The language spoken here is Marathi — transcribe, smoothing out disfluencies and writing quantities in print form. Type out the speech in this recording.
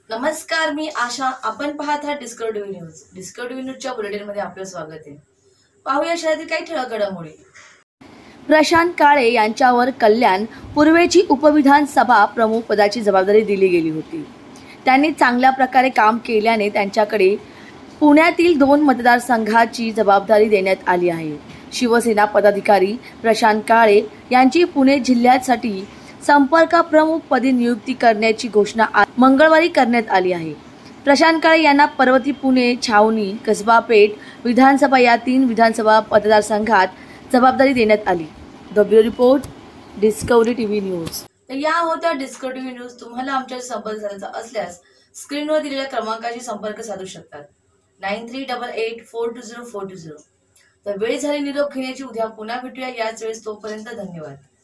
नमस्कार, मी आशा. आपण पाहत आहात डिस्कव्हरी न्यूज. डिस्कव्हरी न्यूजच्या बुलेटिनमध्ये आपलं स्वागत आहे. पाहूया शहरातील काही ठळक घडामोडी. प्रशांत काळे यांच्यावर कल्याण पूर्वेची उपविधानसभा प्रमुख पदाची जबाबदारी दिली गेली होती. त्यांनी चांगल्या प्रकारे काम केल्याने त्यांच्याकडे पुण्यातील 2 मतदारसंघाची जबाबदारी देण्यात आली आहे. शिवसेना पदाधिकारी प्रशांत काळे यांची पुणे जिल्ह्यासाठी संपर्क प्रमुख पदी नियुक्ती करण्याची घोषणा मंगळवारी करण्यात आली आहे. प्रशांत काळे यांना पर्वती, पुणे, छावणी, कसबा पेठ विधानसभा या 3 विधानसभा मतदारसंघात जबाबदारी देण्यात आली. The bureau report, Discovery TV News. तर या होत्या डिस्कव्हरी टीव्ही न्यूज. तुम्हाला आमच्याशी संपर्क साधायचा असल्यास स्क्रीनवर दिलेल्या क्रमांकाशी संपर्क साधू शकतात. 9388420420. तर वेळ झाली निरोप घेण्याची. उद्या पुन्हा भेटूया याच वेळेस. तोपर्यंत धन्यवाद.